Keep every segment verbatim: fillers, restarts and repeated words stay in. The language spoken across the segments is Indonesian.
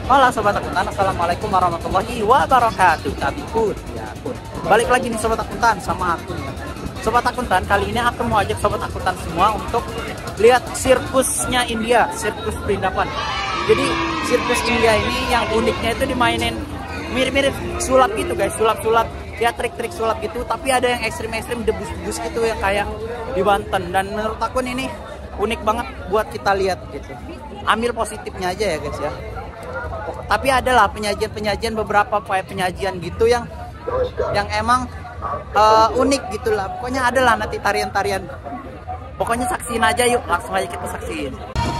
Halo Sobat Akuntan, Assalamualaikum warahmatullahi wabarakatuh. Tapi pun, ya pun. Balik lagi nih Sobat Akuntan sama aku nih. Sobat Akuntan, kali ini aku mau ajak Sobat Akuntan semua untuk lihat sirkusnya India, sirkus perindapan. Jadi sirkus India ini yang uniknya itu dimainin mirip-mirip sulap gitu guys, sulap-sulap. Ya trik-trik sulap gitu, tapi ada yang ekstrim-ekstrim, debus-debus gitu yang kayak di Banten. Dan menurut aku ini unik banget buat kita lihat gitu. Ambil positifnya aja ya guys ya. Tapi adalah penyajian-penyajian beberapa penyajian gitu yang yang emang uh, unik gitulah. Pokoknya adalah nanti tarian-tarian. Pokoknya saksiin aja yuk, langsung aja kita saksiin.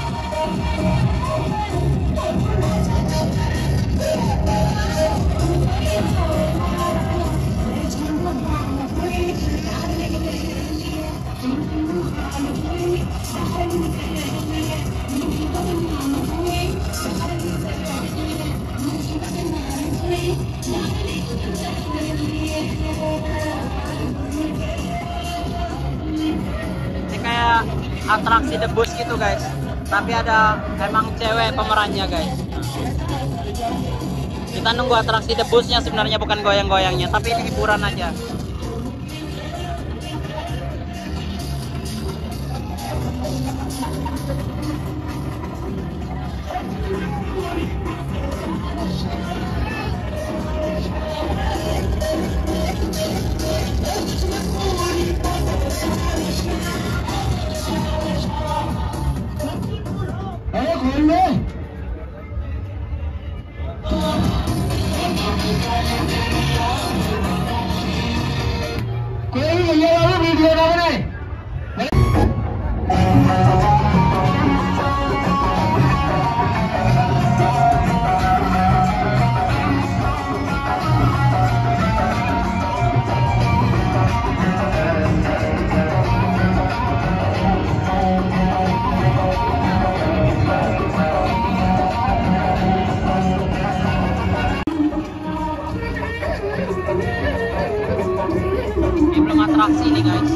Ini kayak atraksi debus gitu guys, tapi ada emang cewek pemerannya guys. Kita nunggu atraksi debusnya, sebenarnya bukan goyang-goyangnya, tapi ini hiburan aja. Ini belum atraksi nih guys.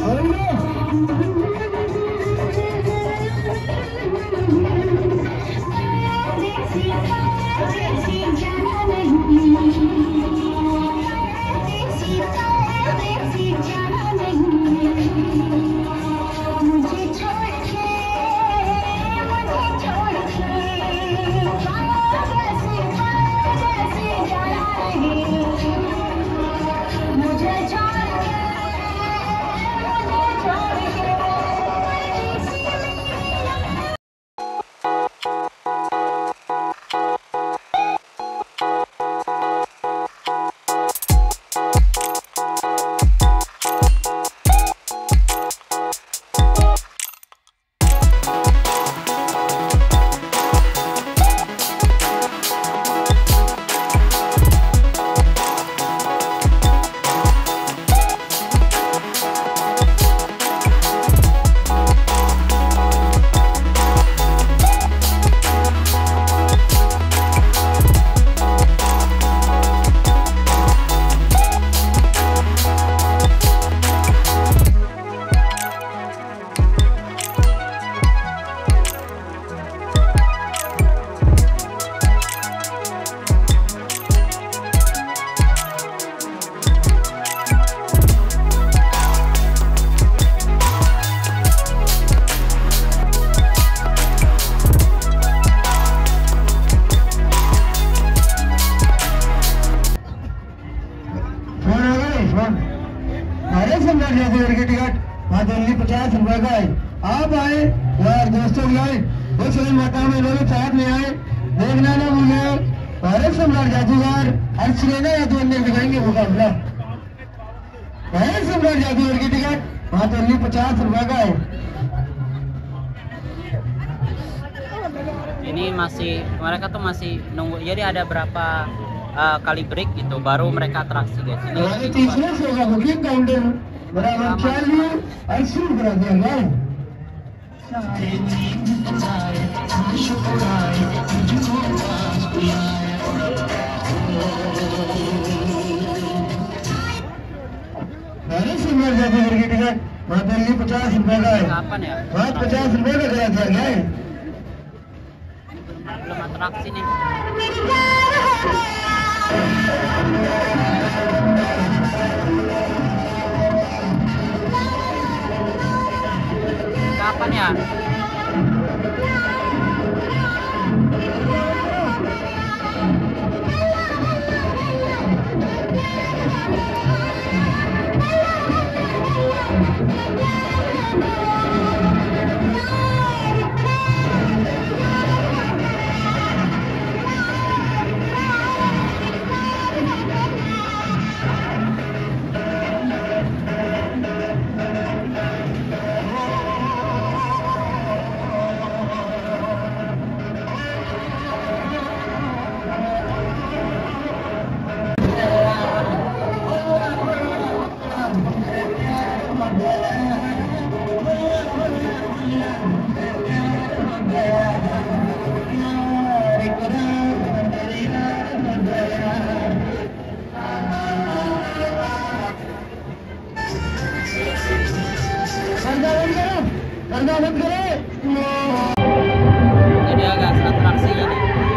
की ticket वहाँ दिल्ली पचास रुपए का है। आप आए यार दोस्तों लाए वो सभी माता में लोग साथ में आए, देखना ना भूले। भारत सम्राट जादूगर और श्रेना यादव ने दिखाएंगे मुकाबला। भारत सम्राट जादूगर की टिकट वहाँ दिल्ली पचास रुपए का है। Ini masih, mereka tuh masih nunggu, jadi ada berapa uh, kali break gitu baru mereka atraksi guys. Ini तीसरे से होगा बुकिंग काउंटर बराबर चालू और शुरू करा दिया गया। भारत सम्राट जादूगर की टिकट वहाँ दिल्ली पचास रुपए का है। kapan ya? वहाँ पचास रुपए का करा दिया गया है। Belum atraksi nih. Kapan ya? Jadi agak atraksi ini.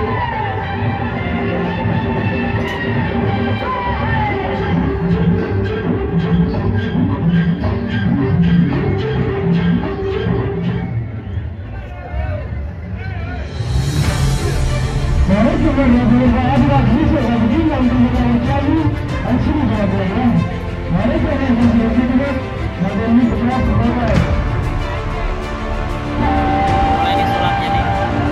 Nah, ini sulapnya nih.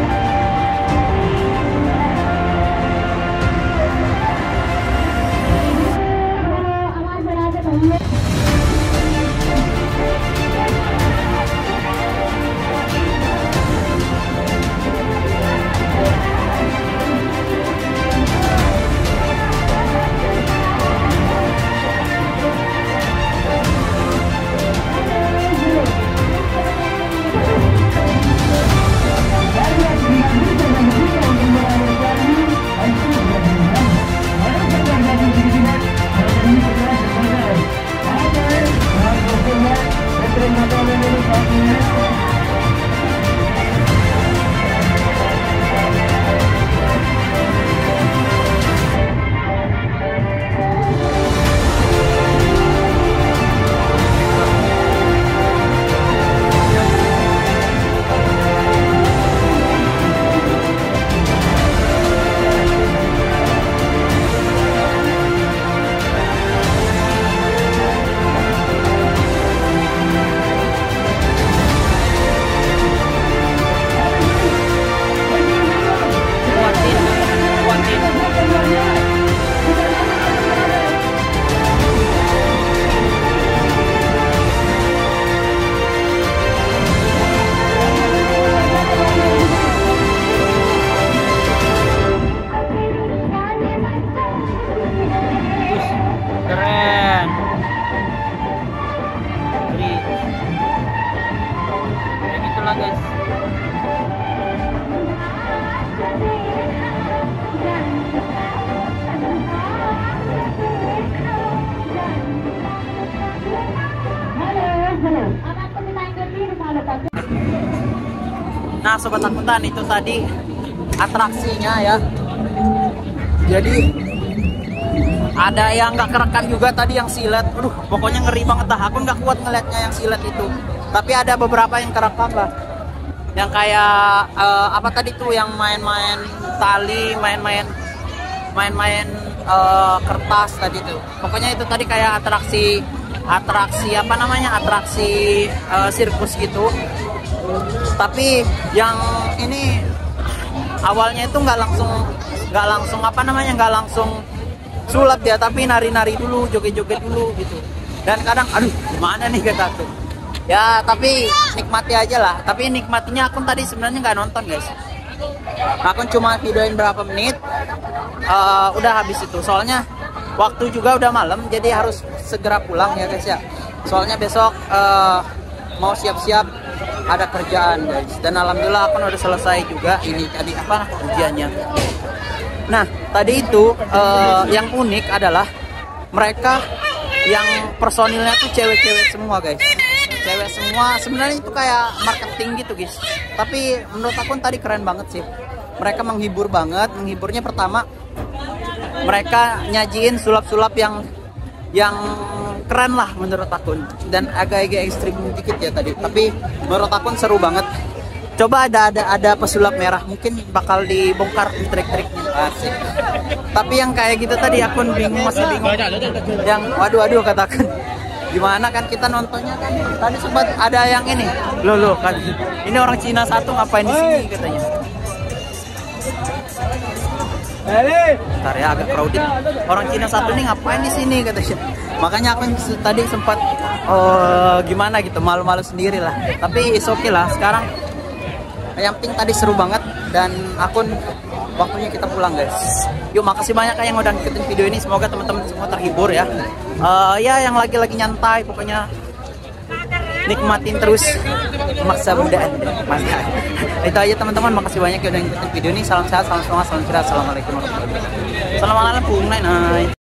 Keren. Jadi kayak gitulah guys. Nah sobat angkutan, itu tadi atraksinya ya. Jadi ada yang nggak kerekam juga tadi, yang silet. Aduh, pokoknya ngeri banget dah. Aku nggak kuat ngeliatnya yang silet itu. Tapi ada beberapa yang kerekam lah. Yang kayak uh, apa tadi tuh, yang main-main tali, main-main main-main uh, kertas tadi tuh. Pokoknya itu tadi kayak atraksi atraksi apa namanya? Atraksi uh, sirkus gitu. Tapi yang ini awalnya itu nggak langsung nggak langsung apa namanya nggak langsung sulap dia, tapi nari-nari dulu, joget-joget dulu gitu. Dan kadang aduh gimana nih kata aku ya, tapi nikmati aja lah. Tapi nikmatinya aku tadi sebenarnya nggak nonton guys, aku cuma videoin berapa menit, uh, udah habis itu. Soalnya waktu juga udah malam, jadi harus segera pulang ya guys ya. Soalnya besok uh, mau siap-siap ada kerjaan guys. Dan alhamdulillah aku udah selesai juga ini tadi apa ujiannya. Nah tadi itu uh, yang unik adalah mereka yang personilnya tuh cewek-cewek semua guys, cewek semua. Sebenarnya itu kayak marketing gitu guys, tapi menurut aku tadi keren banget sih. mereka menghibur banget. Menghiburnya pertama, mereka nyajiin sulap-sulap yang yang keren lah menurut aku, dan agak-agak ekstrim dikit ya tadi, tapi menurut aku seru banget. Coba ada ada ada pesulap merah, mungkin bakal dibongkar trik-triknya, asik. Tapi yang kayak gitu tadi aku bingung, masih bingung. Yang waduh waduh katakan gimana kan kita nontonnya kan tadi sempat ada yang ini loh loh kan ini orang Cina satu ngapain di sini katanya. Bentar ya, agak crowded. Orang Cina satu nih ngapain di sini katanya. Makanya aku tadi sempat oh, gimana gitu, malu-malu sendiri lah. Tapi is okay lah. Sekarang yang penting tadi seru banget, dan akun waktunya kita pulang guys. Yuk, makasih banyak yang udah ngikutin video ini. Semoga teman-teman semua terhibur ya. Uh, ya yang lagi-lagi nyantai, pokoknya nikmatin terus masa muda Anda. Itu aja teman-teman, makasih banyak yang udah ngikutin video ini. Salam sehat, salam semangat, salam cerah. Assalamualaikum warahmatullahi wabarakatuh. Assalamualaikum, nai nai.